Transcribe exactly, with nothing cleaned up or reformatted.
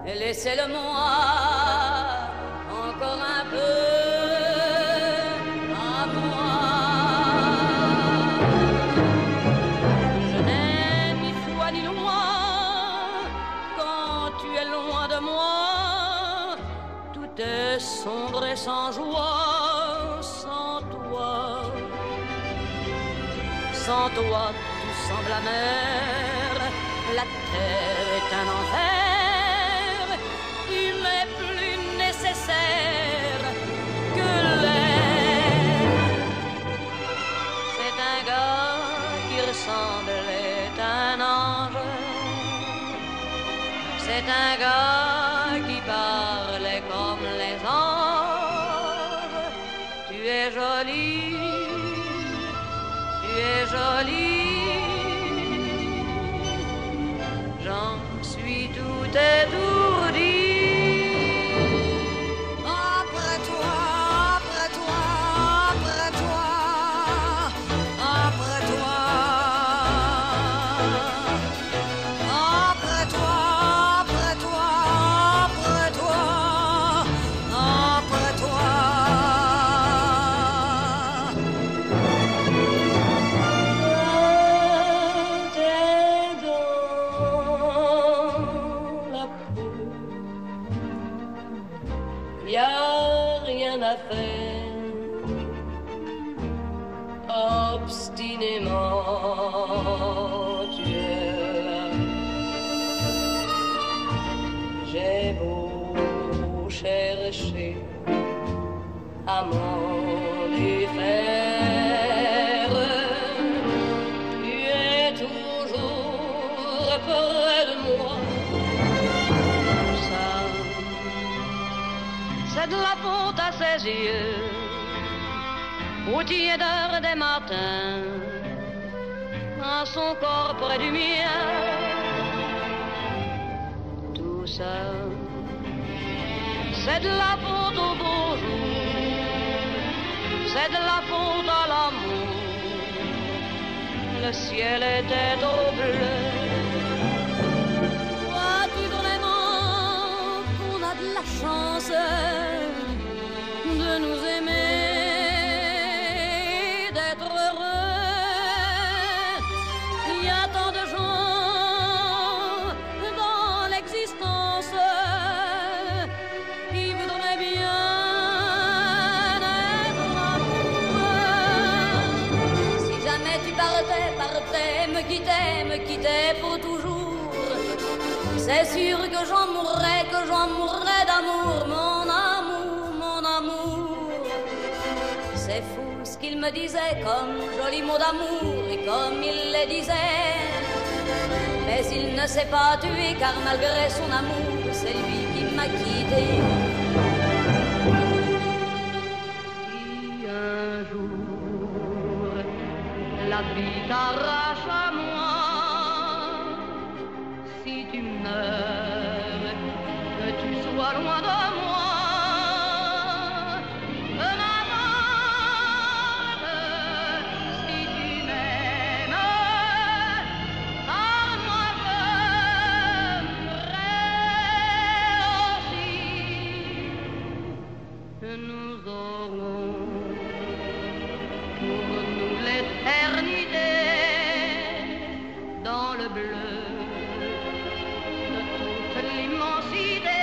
laissez-le-moi encore un peu à moi. Je n'ai ni foi ni loi quand tu es loin de moi. Tout est sombre et sans joie, sans toi. Sans toi, tout semble amer. La terre est un enfer. Tu m'es plus nécessaire que l'air. C'est un gars qui ressemblait à un ange. C'est un gars qui parlait comme les anges. Tu es jolie, tu es jolie. J'en suis tout étourdi. Après toi, après toi, après toi, après toi, après toi, après toi, après toi, après toi. T'es dans la peau, y a rien à faire. Obstinément tu es là. J'ai beau chercher à m'en défaire, tu es toujours près de moi. Ça, c'est de la faute à ses yeux, aux tiédeurs des matins, à son corps près du mien. Tout ça, c'est de la faute au beau jour, c'est de la faute à l'amour. Le ciel était trop bleu. Crois-tu vraiment qu'on a de la chance de nous aimer, d'être heureux? Il y a tant de gens dans l'existence qui voudraient bien être amoureux. Si jamais tu partais, partais, me quittais, me quittais pour toujours, c'est sûr que j'en mourrais, que j'en mourrais d'amour, mon amour, mon amour. C'est fou ce qu'il me disait comme joli mot d'amour et comme il les disait. Mais il ne s'est pas tué car malgré son amour, c'est lui qui m'a quitté. Si un jour la vie t'arrache à moi, si tu meurs, que tu sois loin de moi. Peu m'importe si tu m'aimes, car moi j'aimerais aussi. Nous aurons pour nous l'éternité dans le bleu de toute l'immensité.